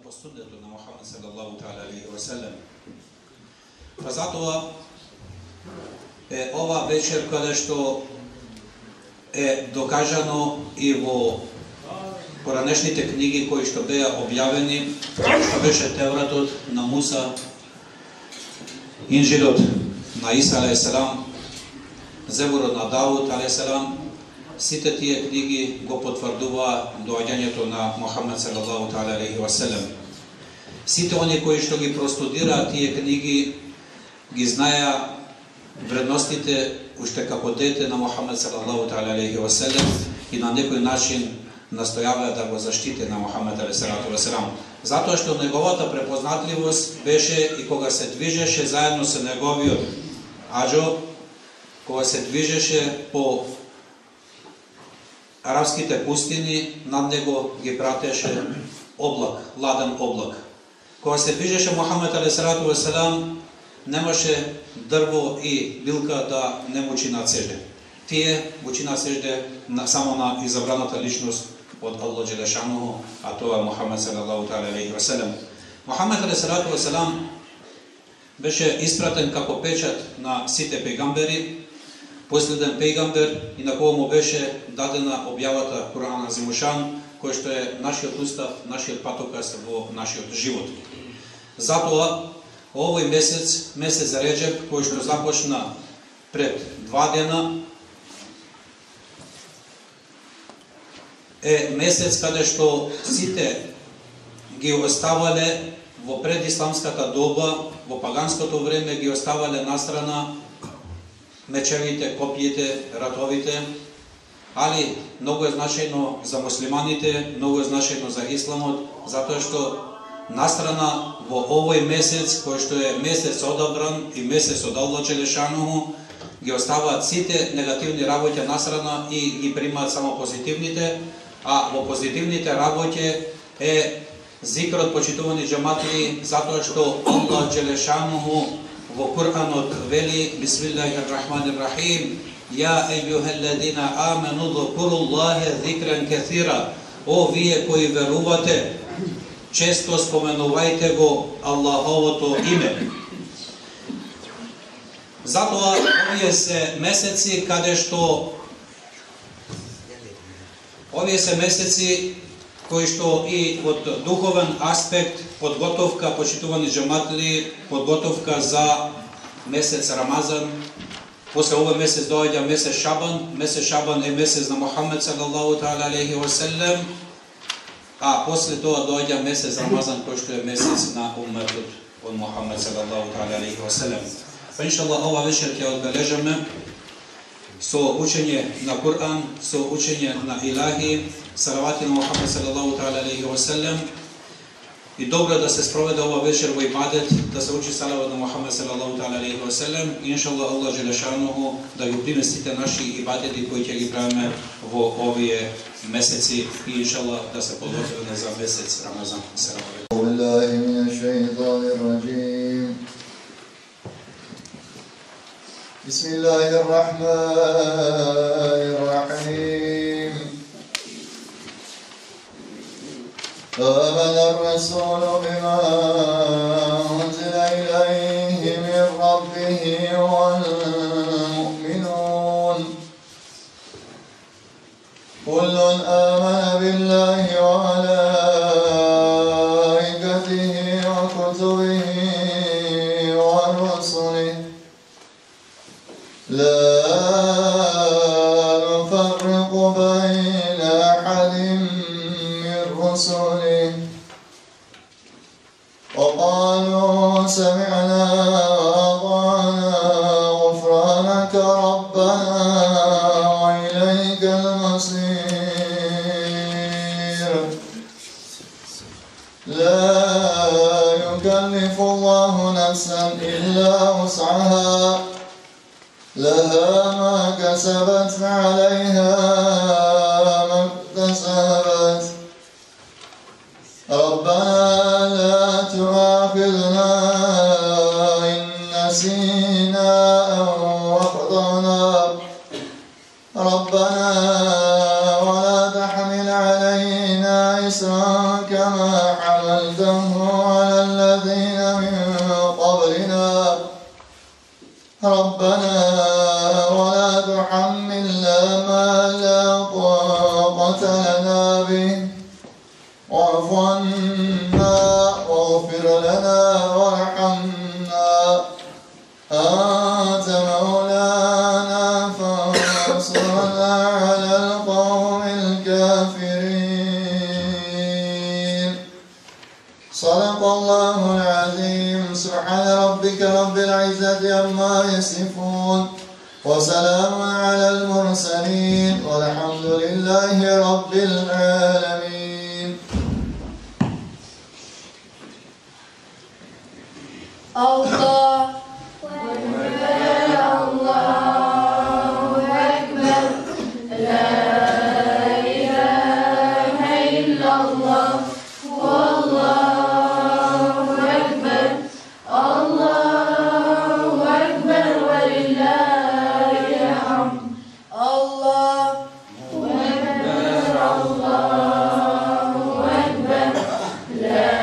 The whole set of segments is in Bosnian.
po sunnetu na Muhammed sallallahu ta'ala alaihi wa sallam. Pa zato ova večer kada što dokažano i vo poranešните knjigi koji što beja objaveni, što beše Tevratот na Musa, Inžilot na Isa a.s., Zeburot na Davud a.s., site tije knjigi go potvrdува doaѓањето на Muhammed sallallahu ta'ala alaihi wa sallam. Site oni koji što ги простудира тие книги ги знаја вредностите уште како дете на Muhammed sallallahu ta'ala alaihi wa sallam и на некој начин настојаваја да го заштите на Muhammed alaihi salatu wa sallam. Затоа што неговата препознатливост беше и кога се движеше заедно со неговиот аџо, кога се движеше по арапските пустини, над него ги пратеше облак, ладен облак. Кога се движеше Muhammed alaihi salatu wa sallam, немаше дрво и билка да не му чина сежде. Тие му чина сежде само на изабраната личност од Аллах Джелешануху, а тоа е Muhammed салаллаху алейхи ва салем. Muhammed алейхи салату ва салам беше испратен како печат на сите пејгамбери, последен пејгамбер, и на кого му беше дадена објавата Кур'ан Азимушан, кој што е нашиот устав, нашиот патокас во нашиот живот. Затоа овој месец, месец Реџеб, кој што започна пред 2 дена, е месец каде што сите ги оставале во предисламската доба, во паганското време ги оставале настрана мечевите, копиите, ратовите, али многу е значајно за муслиманите, многу е значајно за исламот, затоа што настрана во овој месец, кој што е месец одабран и месец од Аллах Джелешануху, ги оставаат сите негативни работи настрана и ги примаат само позитивните, а во позитивните работи е зикрот, почитувани џематли, затоа што Аллах Джелешануху во Кур'анот вели: Бисмиллахир-рахманир-рахим, ја ејюхелладина амену ذкуруллахе зикран кесира. О вие кои верувате, често споменувајте го Аллаховото име. Затоа овие се месеци каде што кои што и од духовен аспект подготовка, почитувани џематли, подготовка за месец Рамазан. После овој месец доаѓа месец Шабан. Месец Шабан е месец на Muhammed салаллаху таала алейхи ва саллем, а после тоа доаѓа месец Рамазан, кој што е месец на умметот од Muhammed салаллаху таала алейхи ва саллем. Па иншаллах ова вечер ќе одбележаме со учење на Кур'ан, со учење на илахи, салавати на Muhammed салаллаху таала алейхи ва саллем. И добро да се спроведе ова вечер во ибадет, да се учи салават на Muhammed салаллаху таала алейхи ва саллем. И иншаллах Аллах Джелешануху да ги приме сите наши ибадети кои ќе ги правиме во овие месеци, и иншаллах да се подготвиме за месец Рамазан. بسم الله الرحمن الرحيم. آمن الرسول بما أنزل إليه من ربه والمؤمنون كل آمن بالله وملائكته وكتبه ورسله لا نفرق بين أحد من رسله وقالوا سمعنا وأطعنا غفرانك ربنا وإليك المصير. لا يكلف الله نفسا إلا وسعها لها ما كسبت وعليها ما اكتسبت. ربنا لا تؤاخذنا إن نسينا أو أخطأنا. ربنا ولا تحمل علينا إصرا كما حملته تحملنا ما لا طاقة لنا به واعف عنا واغفر لنا وارحمنا أنت مولانا فانصرنا على القوم الكافرين. صدق الله العظيم. سبحان ربك رب العزة عما يصفون وسلام على المرسلين والحمد لله رب العالمين. الله أكبر الله أكبر لا إله إلا الله والله أكبر الله أكبر ولله الحمد. الله أكبر الله أكبر لا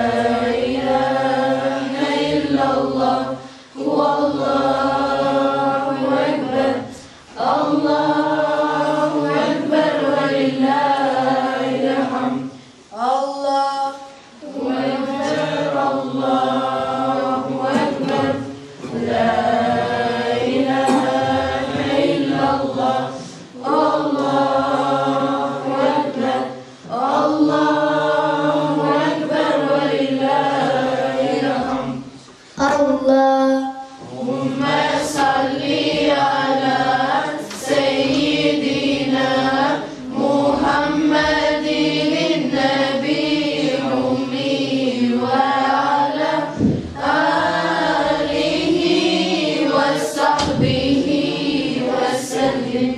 إله إلا الله والله أكبر الله أكبر ولله الحمد. الله أكبر الله أكبر لا إله إلا الله الله أكبر الله أكبر ولله الحمد. اللهم صل على سيدنا محمد النبي الأمي وعلى آله وصحبه وسلم.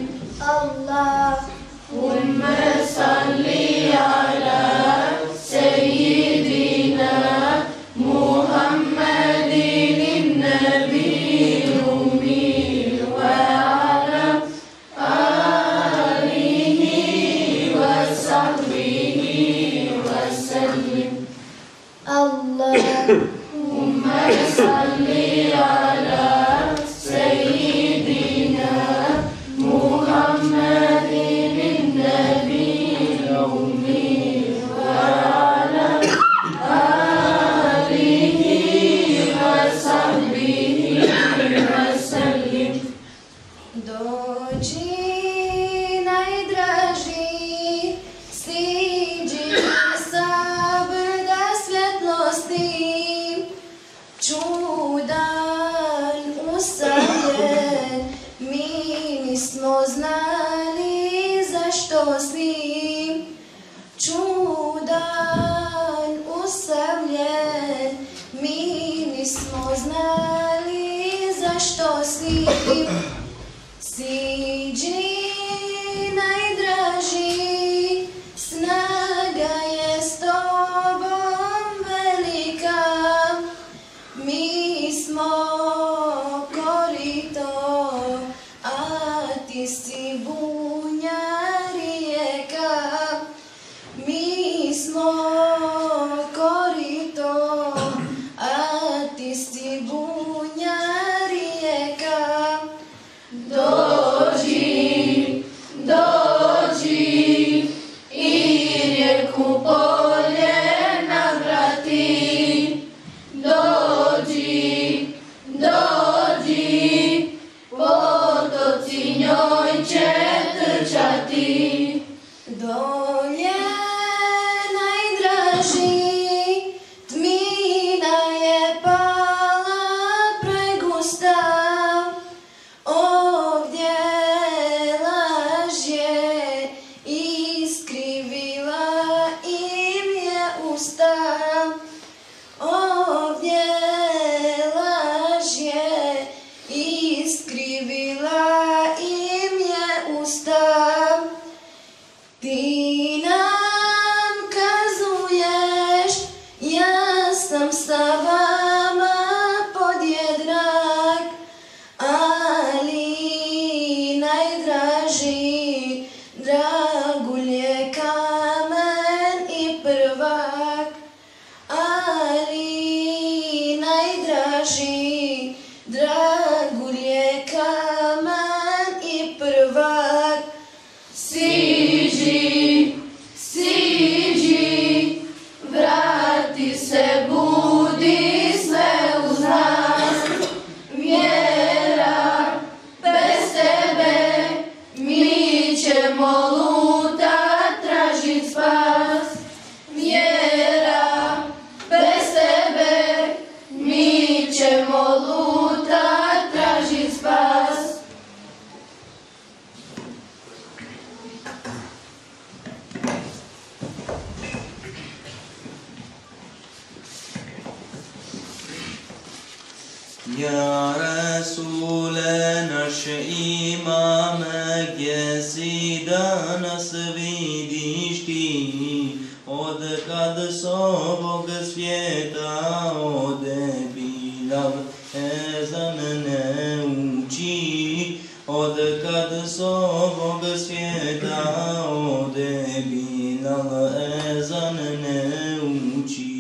اللهم صل على سيدنا محمد النبي الأمي وعلى آله وصحبه وسلم. اللهم صل على سيدنا محمد النبي الأمي وعلى آله وصحبه وسلم. Dođi najdraži, siđi sa brda svjetlosti, čudan usamljen, mi nismo znali zašto si. Čudan usamljen, mi nismo znali zašto si. Siđi najdraži, snaga je s tobom velika, mi smo korito, a ti si bunja rijeka. Mi smo korito, a ti si bunja rijeka. Dođi, dođi i rijeku poljena vrati. Dođi, dođi, potoci njoj će trčati. Dolje najdraži, tmina je pala pregusta. Ovdje laž je iskrivila im je usta. Ovdje laž je iskrivila im je usta. Ti nam kazuješ, ja sam sa vama podjednak, ali najdraži dragulj je kamen i prvak. Ali najdraži dragulj je kamen i ćemo lutat, tražit spas. Vjera, bez tebe mi ćemo lutat, tražit spas. Ja Rasule, naš imame, gdje si danas vidiš ti, od kad s ovog svijeta ode Bilal, ezan ne uči, od kad s ovog svijeta ode Bilal, ezan ne uči.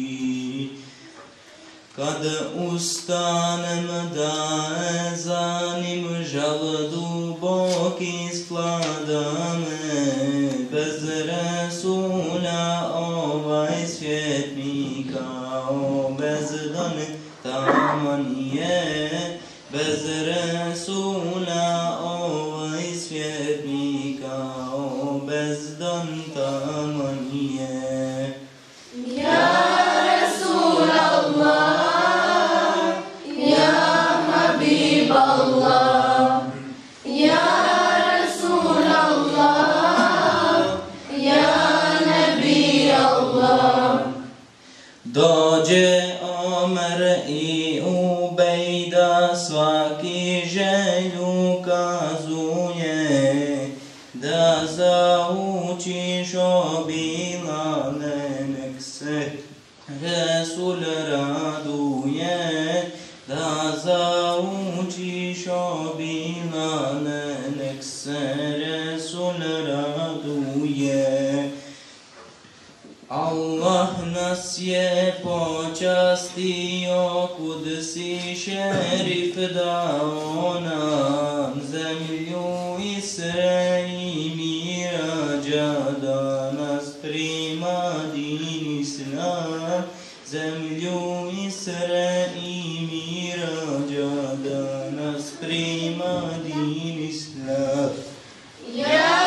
Kad ustanem da ezanim, žal duboki sklada me, bez Resula ovaj svijet mi kao bezdan taman je, bez Resula ovaj svijet mi kao bezdan taman je. Ja Rasulallah, Allah, ya Rasulallah, ya Nabi Allah. Dođe Omer i Ubejda, svaki želju kazuje, da zaučiš o Bilale, nek se Resul raduje, da zaučiš o Bilale, nek se Resul raduje. Allah nas je počastio, Kudsi šerif dao nam, zemlju Isre i mirađa, da nas prima din Islam, zemlju Isre i mirađa, da nas prima din Islam. Ya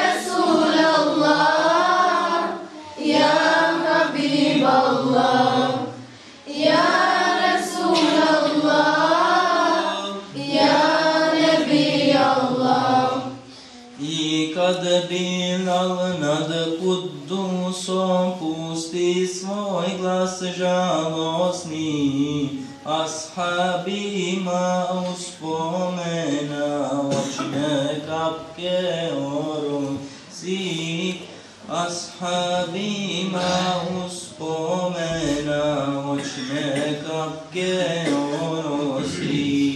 Rasulallah, ya Habib Allah, ya Rasulallah, ya Nabi Allah. I kad Bilal nad Kuddusom pusti svoj glas žalosni, ashabima uspomena očne kapke orosi, ashabima uspomena očne kapke orosi.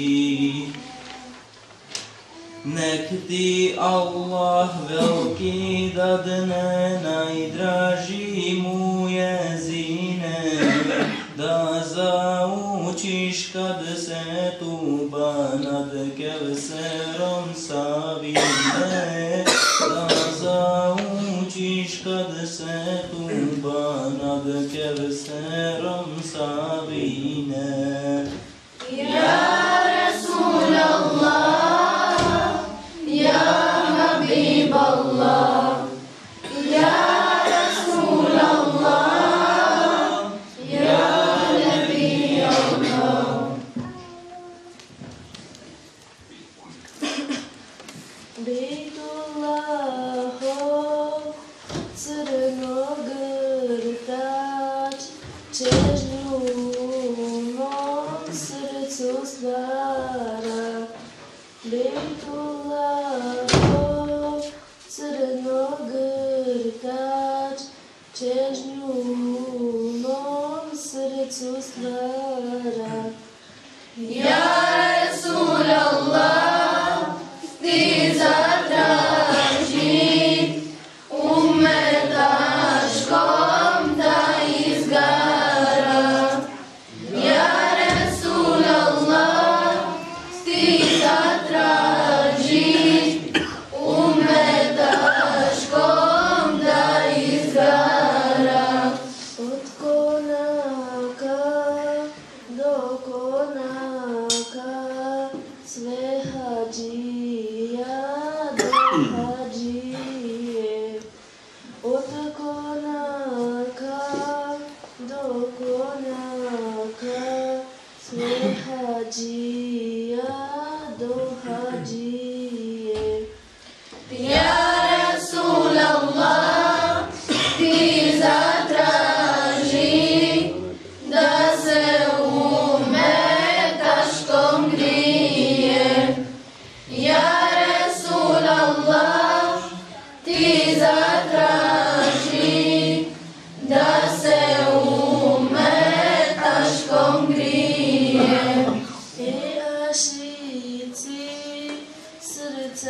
Nek ti Allah veliki dadne, najdraži mu jezine, da zaučiš kad se tuba nad Kevserom savine, da zaučiš kad se tuba nad Kevserom savine. Ya Rasulallah, ya Habib Allah, ya Rasulallah, ya Nabi Allah. Bejtullahov crnogrtač, čežnjunom srcu stvara. Bejtullahov crnogrtač, čežnjunom srcu stvara. Ya Rasulallah, ti zatraži umetaškom da izgara. Ya Rasulallah, ti zatraži umetaškom da izgara. Od konaka do konaka, sve hađija do hađija.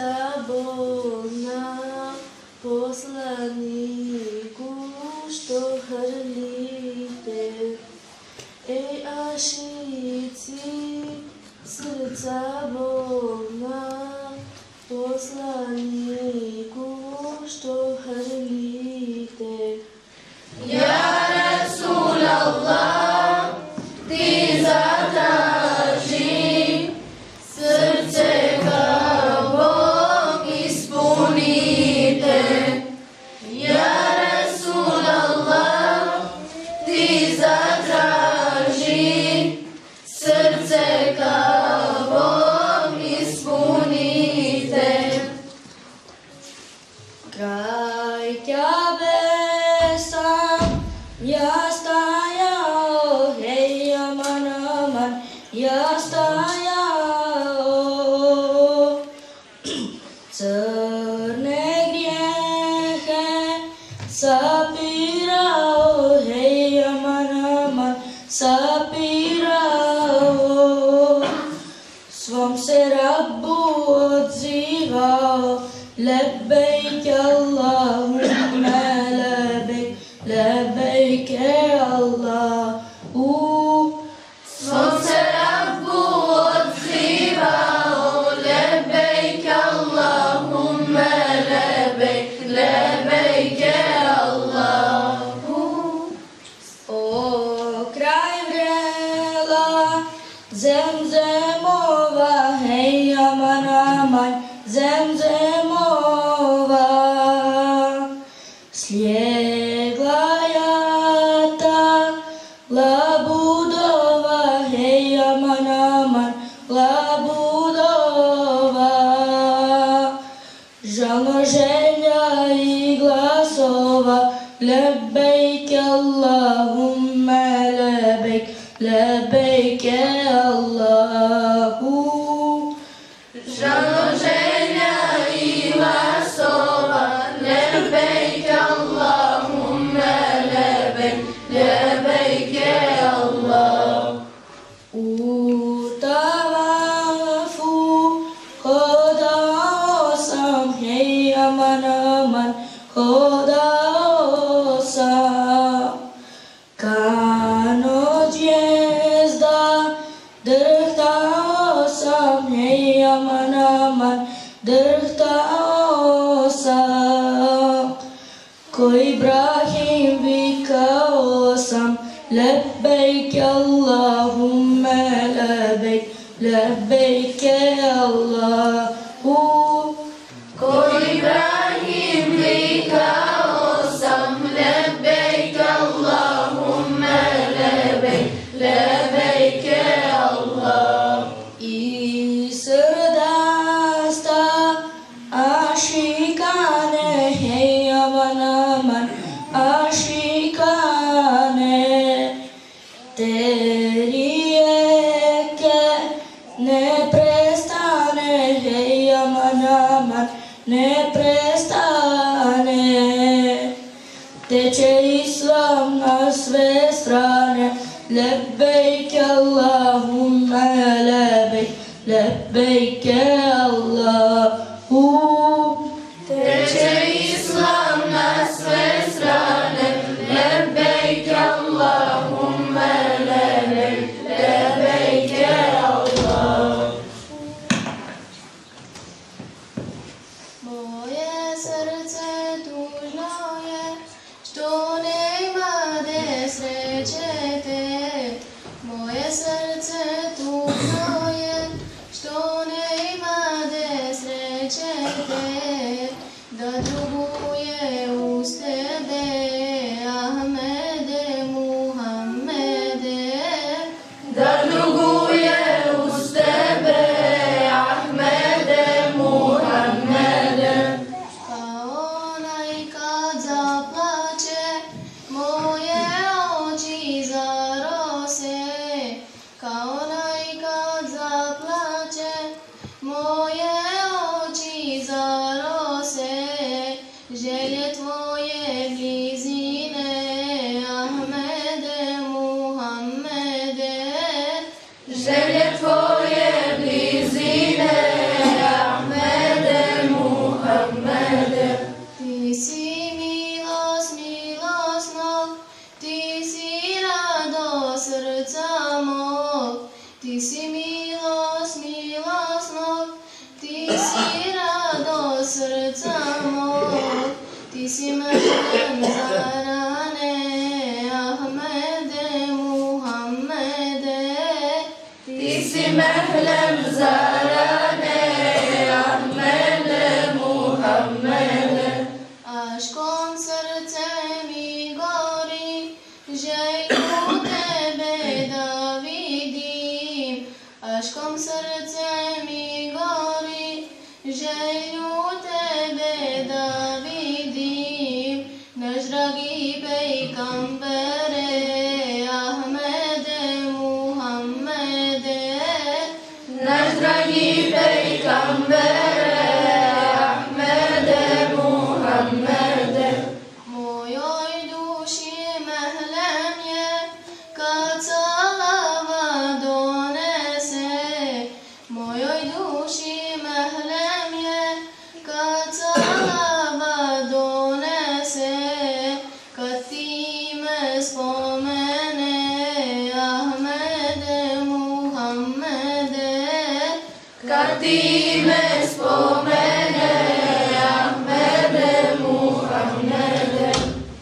srca bolna, poslaniku što hrlite. Ej ašici, srca bolna, poslaniku što hrlite. Ja Rasulallah, ti zatraži, srce Kabom ispunite. Ja Rasulallah, ti zatraži, srce Kabom ispunite. Kraj Kabe sam ja stajao, hej aman aman, ja stajao. Crne grijehe sapirao, hej aman aman, sapirao. Svom se Rabbu odzivao, لبيك اللهم لبيك لبيك الله. Svom se Rabbu odzivao, lebejk Allahumma lebejk, lebejk Allahu. O kraj vrela zemzemova, hej aman aman, zemzemova. Slijegla jata labudova, hej aman aman, labudova. Žalno želja i glasova, lebejk Allahumma lebejk, lebejk Allahu. Žalno želja i glasova, lebejk Allahumma lebejk, lebejk Allah. U tavafu hodao sam, hej aman aman, hodao sam. Kano zvijezda drhtao sam, hej aman aman, drhtao sam. Ko Ibrahim vikao sam, lebejk Allahumma lebejk, lebejk Allahu. Ko Ibrahim vikao sam, lebejk Allahumma lebejk, lebejk Allah. I srdasta ašikane, hej aman aman, ašikane. Te rijeke ne prestane, hej aman aman, ne prestane. Teče islam na sve strane, lebejk Allahumma lebejk, lebejk Allahu. Teče islam na sve strane, lebejk Allahumma lebejk, lebejk Allah. Moje srce tužno je, što nema de srećete. Moje srce tužno je, što nema de srećete. Da druguje uz tebe, Ahmede Muhammede. Da druguje uz tebe, Ahmede Muhammede. Kao onaj kad zaplače, moje oči zarose. Kao onaj kad zaplače, moje oči zarose. Želje tvoje blizine, Ahmede Muhammede. Želje tvoje blizine, Ahmede srca mog, ti si mehlem zarane, Ahmede Muhammede. Ti si mehlem zarane, Ahmede Muhammede. Aşkon srce mi gori, želju tebe da vidim. Aşkon srce mi gori, želju tebe da vidim. Naš dragi pejgambere, Ahmede Muhammede. Naš dragi pejgambere, Ahmede Muhammede. Mojoj duši mehlem je kad salava donese. Mojoj duši mehlem je kad salava donese. Kad ti me spomene, Ahmede Muhammede. Kad ti me spomene, Ahmede Muhammede.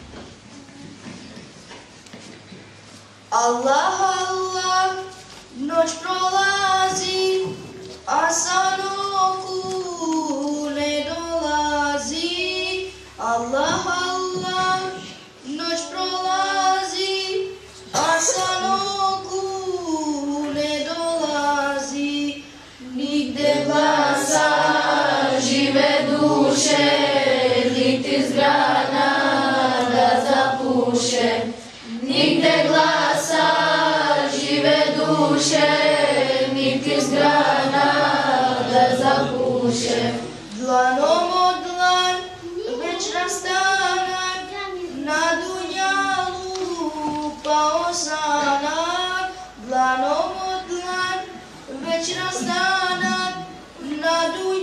Allah, Allah, noć prolazi, a sanoku ne dolazi. Allah, Allah, noć prolazi, a sanoku ne dolazi. Nigde glasa žive duše, niti zgrana da zapuše. Nigde glasa žive duše, niti zgrana da zapuše. Dlanom od dlan već rastanak, na dunjalu pao sanak. Dlanom od dlan već rastanak, na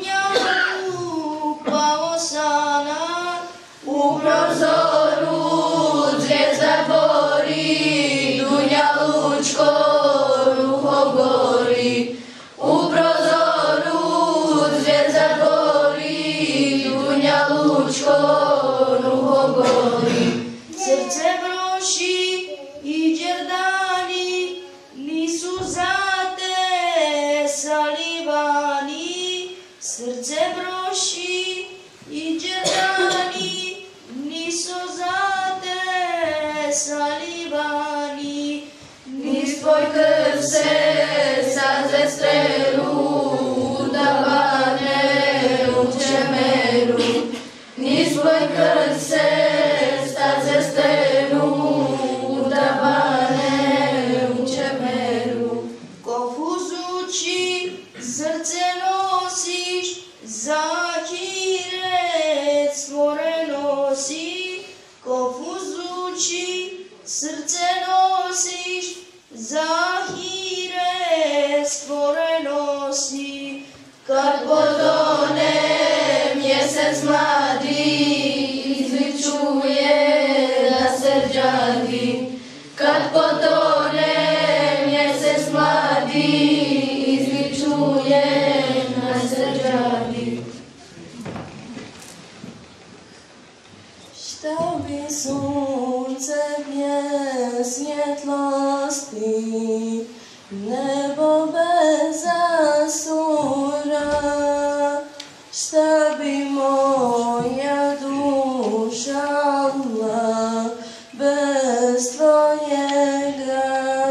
dunjalu pao sanak. U prozoru zvijezda bori, Dunja Lučko ruho gori. U prozoru zvijezda bori, Dunja Lučko ruho gori. Srce broši i đerdani, nisu za te salivani. Srce broši i đerdani, nisu za te salivani. Niz tvoj krv se saze strelu, udavane u čemeru. Niz tvoj krv se saze strelu, udavane u čemeru. Ko fuzući srce nosiš, za ahiret stvoreno si. Ko fuzući srce nosiš, za ahiret stvoreno si. Kad potone mjesec mladi, izličuje da se rđadi. Kad potone mjesec mladi, izličuje da se rđadi. Šta bi sunce bje svjetlosti, nebo bez zastura. Šta bi moja duša, Allah, bez tvojega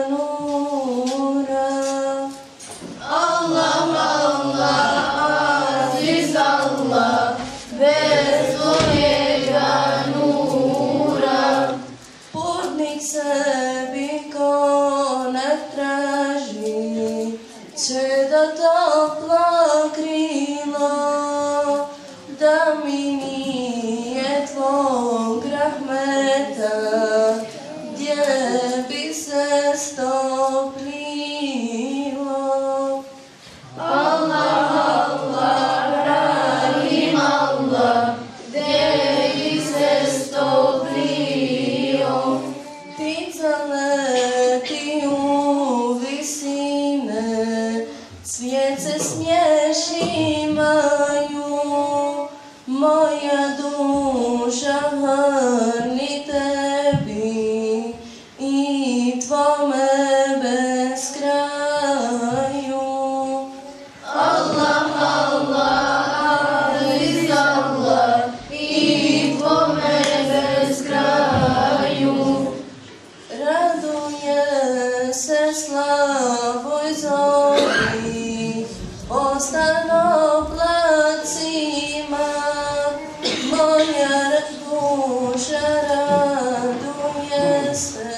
nura. Allah, Allah, aziz Allah, bez tvojega nura. Putnik sebi konak traži, će da toplo krilo, da mi nije tvog rahmeta, gdje bi se stoplilo. Allah, Allah, Rahim Allah, gdje bi se stoplio. Ptica leti u visine, cvijet se snjež imaju, moja duša hrli tebi i tvome bez kraju. Allah, Allah, aziz Allah, i tvome bez kraju. Raduje se slavoj zori, ostano placima, moja duša raduje se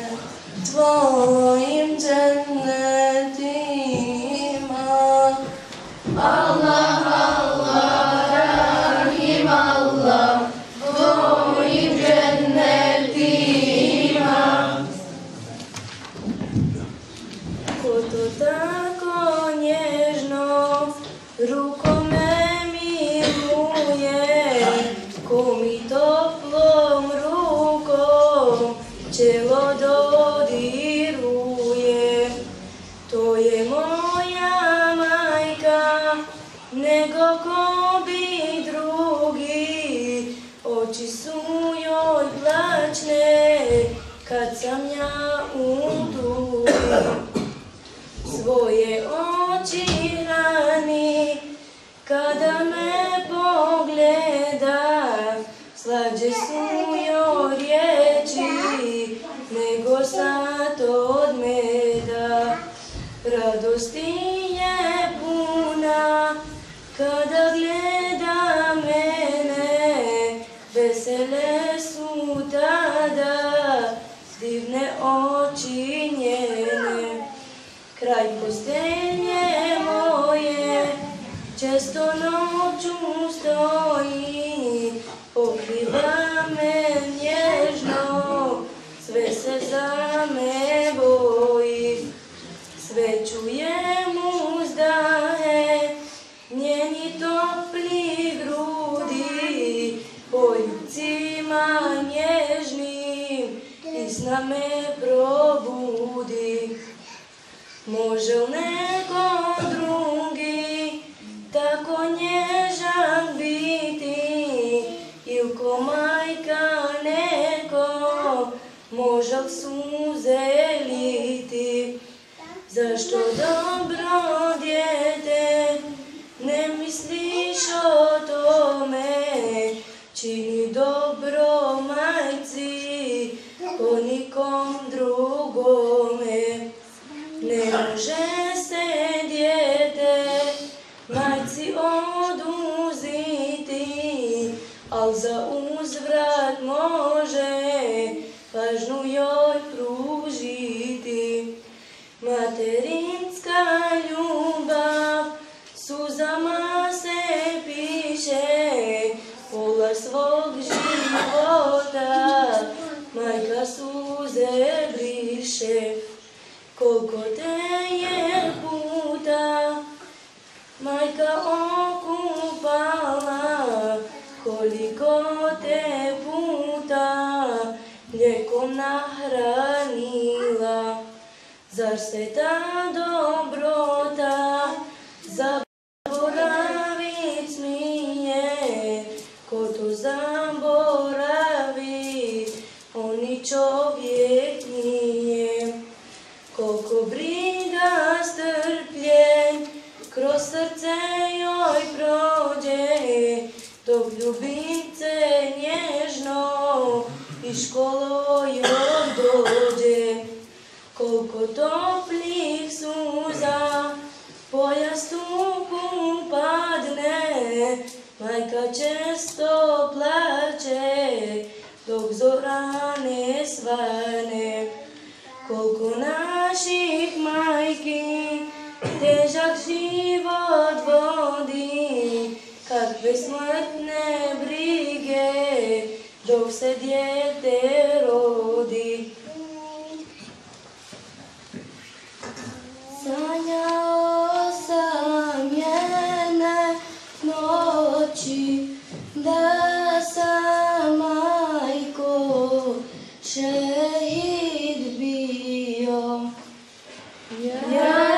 tvojim džennetima. Allah, Allah, Rahim Allah, tvojim džennetima. Ko to tako nježno rukome miluje, ko mi toplom rukom čelo dodiruje. To je moja majka, nego ko bi drugi, oči su joj plačne kad sam ja u tugi. Svoje oči hrani kada me pogleda, slađe su joj riječi nego sad od meda. Radosti je puna kada gleda mene, vesele su tada divne oči njene. Kraj postelje moje često noću stoji, pokriva me nježno, sve se za me boji. Sve čujem uzdahe, njeni topli grudi, poljubcima nježnim i sna me probudi. Može li neko drugi tako nježan biti, ili ko majka neko može li suze liti? Zašto dobro dijete ne misliš o tome, čini dobro majci ko nikom drugome. Ne može se dijete majci oduzeti, al za uzvrat može pažnju joj pružiti. Materinska ljubav suzama se piše, pola svog života majka suze briše. Koliko te je puta majka okupala, koliko te puta mlijekom nahranila. Zar se ta dobrota zaboravit smije? Ko to zaboravi, on ni čovjek nije. Koliko briga strpljen kroz srce joj prođe, dok ljubice nježno i školo joj dođe. Koliko toplih suza po jastuku padne, majka često plače dok zora ne svane. Koliko naših majki težak život vodi, kakve smrtne brige dok se dijete rodi. Sanjao sam jedne noći da sam majko šehid bio. Ja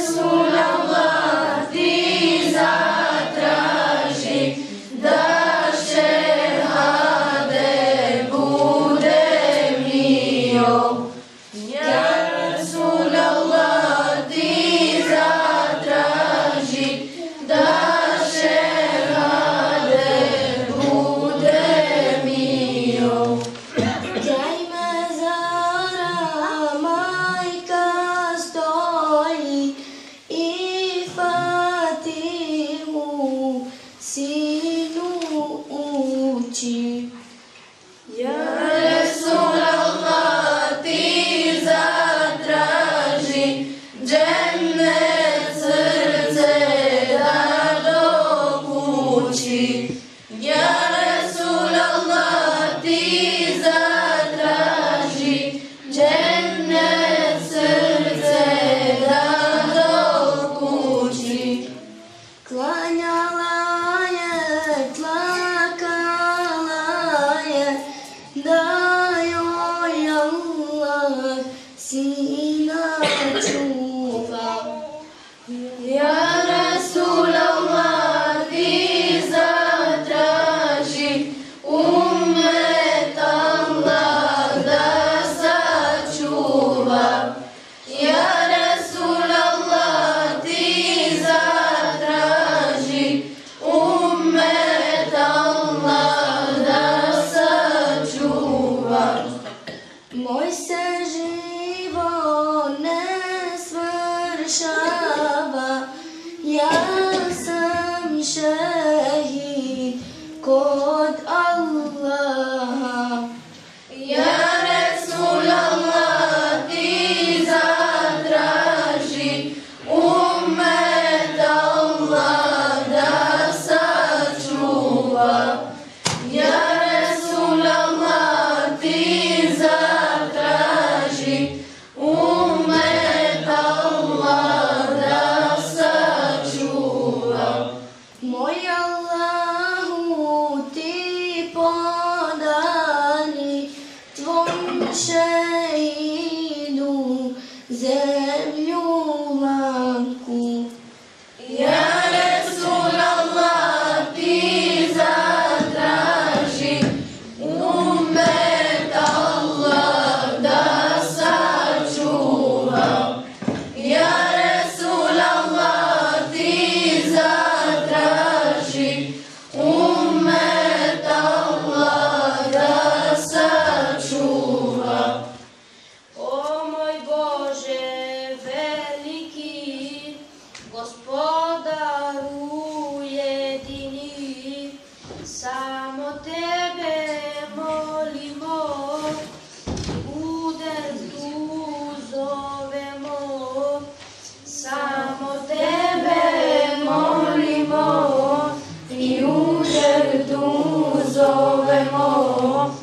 Resulallah, ti zatraži da Ja Rasulallah, ti zatraži džennet srce da dokući. Klanjala je, tlakala je, da joj Allah sina čuva. Ja Rasulallah, ti zatraži ummet Allah da sačuva. Ja Rasulallah, ti zatraži ummet Allah da sačuva. Moj se život ne svršava, ja sam šehid kod Allaha. Ja Rasulallah, ti zatraži ummet Allah da sačuva. Ja Rasulallah, ti zatraži ummet Allah da sačuva. Moj Allahu, ti podani tvom šehidu zemlju lanku. Ja Rasulallah, ti zatraži ummet Allah da sačuva. Ja Rasulallah, ti zatraži ummet Allah da sačuva. O moj Bože veliki, Gospodaru jedini, samo Tebe molimo, udertu zovemo, samo Tebe molimo i udertu zovemo.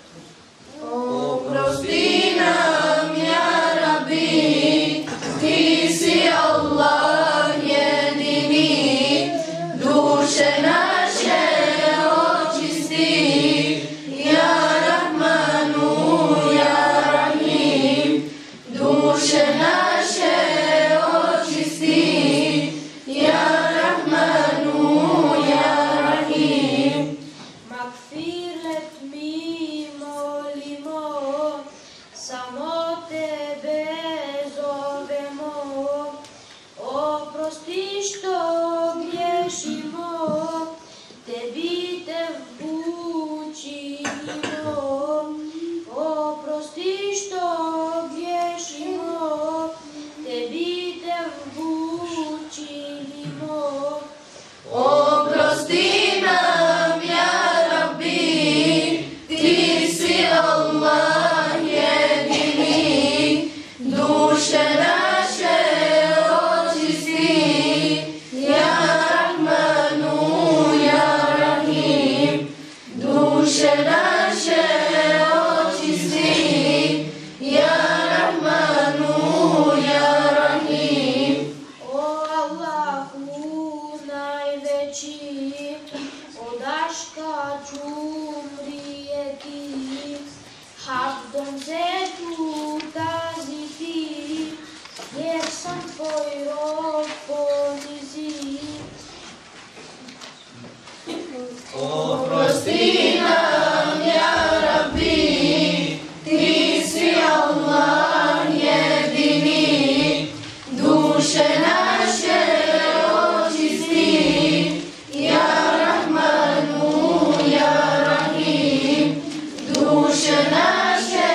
Oprosti nam, ja Rabbi, ti si Allah jedini, duše naše očisti, ja Rahmanu, ja Rahim, duše naše očisti, ja Rahmanu, ja Rahim. Magfiret mi molimo, samo Tebe zovemo, oprosti što griješimo, Tebi te učinimo, oprosti što griješimo, Tebi te učinimo. Oprosti nam, ja Rabbi, ti si Allah jedini, duše naše očisti, ja Rahmanu, ja Rahim, duše naše očisti, ja Rahmanu, ja Rahim. O Allahu najveći, od aška ću umrijeti, habdom zetu kaziti, jer sam tvoj rob ponizi. Oprosti nam, ja Rabbi, ti si Allah jedini, duše naše očisti, ja Rahmanu, ja Rahim, duše naše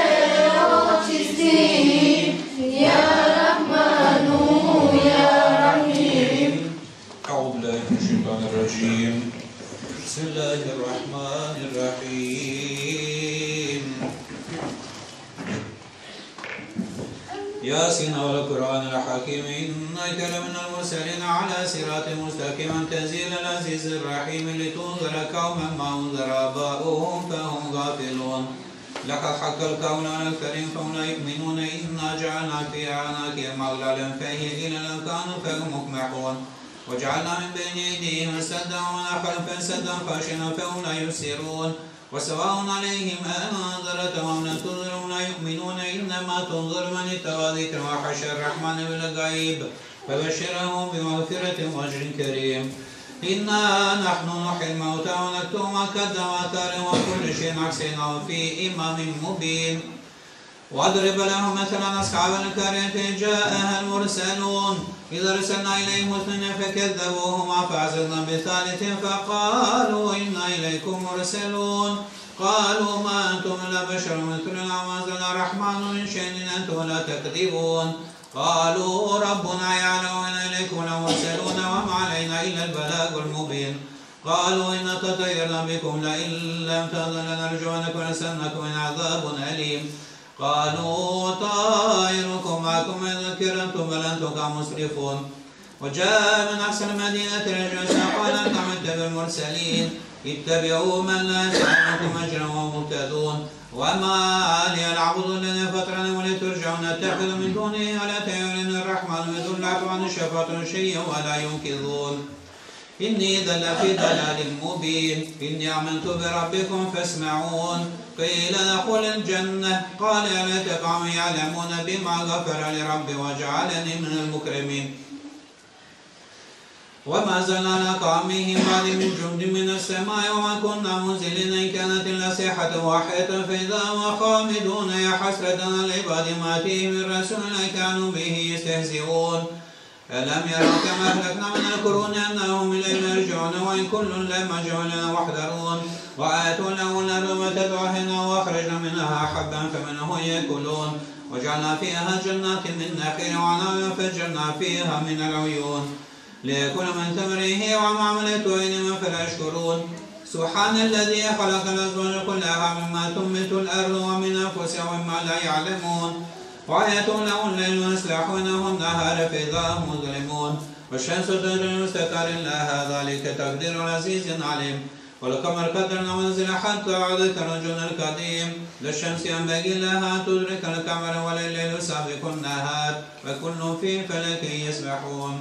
očisti, ja Rahmanu, ja Rahim. أعوذ بالله من الشيطان الرجيم. بسم الله الرحمن الرحيم. ياسين والقرآن الحكيم إنك لمن المرسلين على صراط مستقيم تنزيل العزيز الرحيم لتنذر قوما ما أنذر آباؤهم فهم غافلون لقد حق القول على الكريم فهم لا يؤمنون إنا جعلنا في أعناقهم أغلالا فهي إلى الأذقان فهم مقمحون وجعلنا من بين أيديهم سدا ومن خلفهم سدا فاشنا فهم لا يبصرون وسواء عليهم أنذرتهم لم تنذرهم لا يؤمنون إنما تنذر من اتقى ذكر وخشى الرحمن بالغيب فبشرهم بمغفرة وأجر كريم إنا نحن نحيي الموتى ونكتب ما قدم آثارهم وكل شيء أحصيناه في إمام مبين واضرب لهم مثلا أصحاب القرية جاءها المرسلون إذا أرسلنا إليهم اثنين فكذبوهما فعززنا بثالث فقالوا إنا إليكم مرسلون قالوا ما أنتم إلا بشر مثلنا وما أنزل الرحمن من شيء إن أنتم لا تكذبون قالوا ربنا يعلم إنا إليكم لمرسلون وما علينا إلا البلاغ المبين قالوا إنا تطيرنا بكم لئن لم تأذن لنرجونكم ولنسألنكم من عذاب أليم قالوا طائركم معكم إن ذكرتم بل أنتم كمسرفون وجاء من أحسن المدينة رجل قال أنتم اتبعوا المرسلين اتبعوا من لا يسألكم أجرا وهم مهتدون وما لي العبد الذي فطرني ولترجعون أتخذ من دونه ولا تيرن الرحمن يذل عن الشفاعة شيئا ولا ينقذون إني إذا لفي ضلال مبين إني آمنت بربكم فاسمعون قيل ادخل الجنة قال يا ليت قومي يعلمون بما غفر لربي وجعلني من المكرمين وما زلنا على قومه بعد من جند من السماء وما كنا منزلين إن كانت إلا صيحة واحدة فإذا هم خامدون يا حسرة على العباد ما أتيهم من رسول كانوا به يستهزئون ألم يروا كما أهلكنا من القرون أنهم إلينا يرجعون وإن كل لما جعلنا محضرون وآتوا له الأرض وتدعهنا وأخرجنا منها حبا فمنه يأكلون وجعلنا فيها جنات من نخيل وعنب وفجرنا فيها من العيون ليأكل من ثمره وما عملته أيديهم فلا يشكرون سبحان الذي خلق الأزواج كلها مما تنبت الأرض ومن أنفسهم ومما لا يعلمون وآية له الليل يصلحونه النهار فإذا هم مظلمون والشمس تجري لمستقر لها ذلك تقدير العزيز عليم والقمر قدرنا منزل حتى عاد كالرجل القديم لا الشمس ينبغي لها تدرك القمر ولا الليل سابق النهار وكل في فلك يسبحون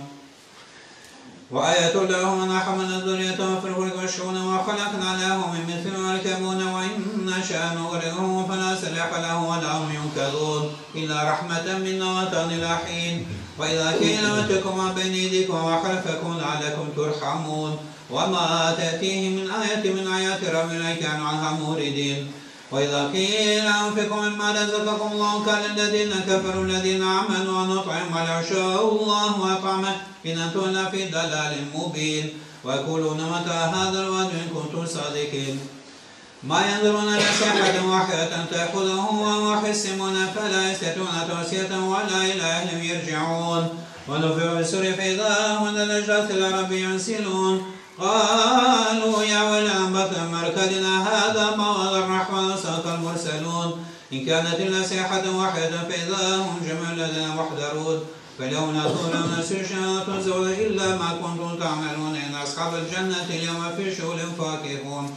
وآية لهم أن حملنا ذريتهم في الفلك والشؤون وخلقنا لهم من مثل يركبون وإن نشأ نغرقهم فلا سلاح له ولا هم ينقذون إلا رحمة منا وطن إلى حين وإذا قيل اتقوا ما بين أيديكم وخلفكم لعلكم ترحمون وما تأتيهم من آية من آيات ربنا كانوا عنها موردين وإذا قيل أنفقوا مما رزقكم الله قال الذين كفروا الذين آمنوا ونطعم ولو شاء الله أطعمه إن أنتم إلا في ضلال مبين ويقولون متى هذا الوعد إن كنتم صادقين ما ينظرون إلا صيحة واحدة تأخذهم وهم يحسمون فلا يستطيعون توصية ولا إلى أهلهم يرجعون ونفخ بالسور فإذا هم من الأجداث إلى ربهم ينسلون قالوا يا ويلنا أنبتنا مركزنا هذا ما وعد الرحمن صدق المرسلون إن كانت إلا صيحة واحدة فإذا هم جميع الذين محضرون فاليوم نقول لهم نسوا شهادة تنسوا إلا ما كنتم تعملون إن أصحاب الجنة اليوم في شغل فاكهون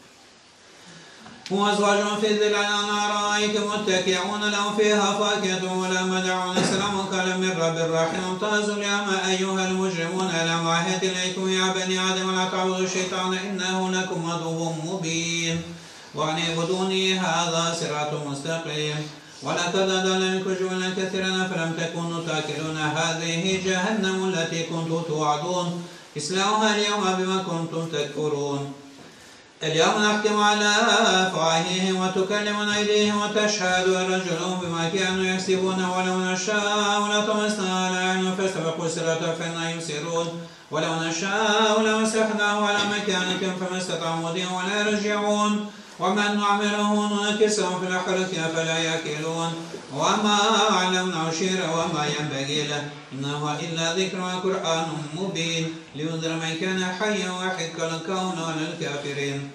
وأزواج في ظلال على الأرائك متكئون لهم فيها فاكهة ولا مدعون سلام قولا من رب الرحيم امتازوا اليوم أيها المجرمون ألم أعهد إليكم يا بني آدم لا تعبدوا الشيطان إنه لكم عدو مبين وأن اعبدوني هذا صراط مستقيم ولقد أضل منكم جبلا كثيرا فلم تكونوا تأكلون هذه جهنم التي كنتم توعدون اصلوها اليوم بما كنتم تكفرون اليوم نختم على أفواههم وتكلمنا أيديهم وتشهد أرجلهم بما كانوا يكسبون ولو نشاء لطمسنا على أعينهم فاستبقوا الصراط فإنا يبصرون ولو نشاء لمسخناه على مكانكم فما استطاعوا مضيا ولا يرجعون ومن نعمله ننكسهم في الحرك فلا يأكلون وما علمناه شيرا وما ينبغي له إنه إلا ذكر وقرآن مبين لينذر من كان حيا ويحق الكون للكافرين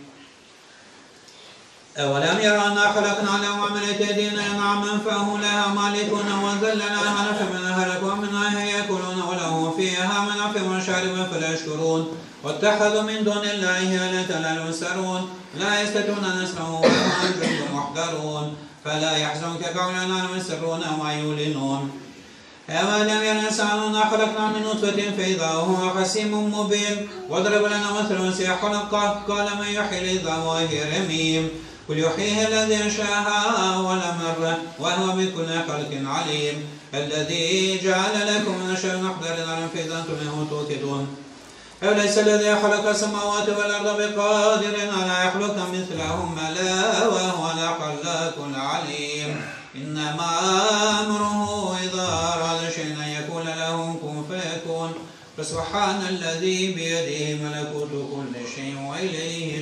أولم يروا أنا خلقنا لهم عملت أيدينا نعما فهم لها مالكون واغفر لنا ما نفع من هلك ومنها يأكلون وله فيها منافع وشارب فلا يشكرون واتخذوا من دون الله آلهة لا ينصرون لا يستطيعون نصره وهم جند محضرون فلا يحزنك قولنا يسرون وما يعلنون أولم ير الإنسان أنا خلقنا من نطفة فإذا هو خصيم مبين واضرب لنا مثلا سيخلقه قال من يحيي العظام وهي رميم قل يحييها الذي أنشأها أول مرة وهو بكل خلق عليم الذي جعل لكم من الشمس محضر العلم فإذا أنتم منه توقدون أوليس الذي خلق السماوات والأرض بقادر على يخلق مثلهم لا وهو الخلاق العليم إنما أمره إذا أراد شيئا أن يكون له كن فيكون فسبحان الذي بيده ملكوت كل شيء وإليه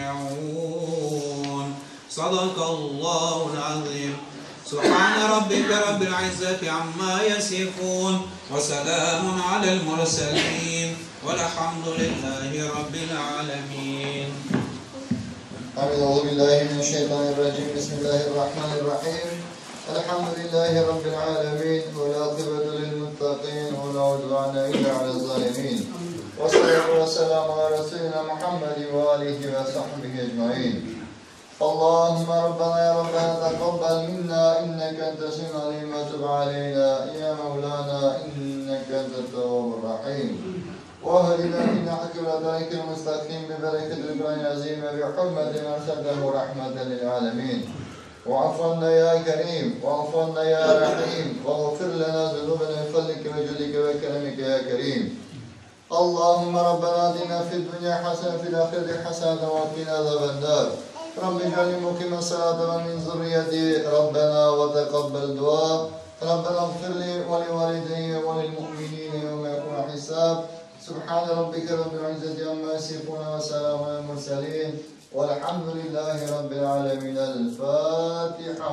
ترجعون صدق الله العظيم سبحان ربك رب العزة عما يصفون وسلام على المرسلين والحمد لله رب العالمين. أعوذ بالله من الشيطان الرجيم. بسم الله الرحمن الرحيم. الحمد لله رب العالمين والعاقبة للمتقين ولا عدوان إلا على الظالمين والصلاة والسلام على رسولنا محمد وآله وصحبه أجمعين. اللهم ربنا يا ربنا تقبل منا إنك أنت السميع العليم وتب علينا يا مولانا إنك أنت التواب الرحيم واهدنا في نحك طريق المستقيم ببركة القرآن العظيم بحرمة من أرسله رحمة للعالمين. واعف عنا يا كريم واعف عنا يا رحيم واغفر لنا ذنوبنا بفضلك وجودك وكرمك يا كريم. اللهم ربنا آتنا في الدنيا حسنة وفي الآخرة حسنة وقنا عذاب النار. رب اجعلني مقيم الصلاة ومن ذريتي ربنا وتقبل دعاء. ربنا اغفر لي ولوالدي وللمؤمنين يوم يقوم الحساب. سبحان ربك رب العزة عما يصفون وسلام على المرسلين والحمد لله رب العالمين. الفاتحة.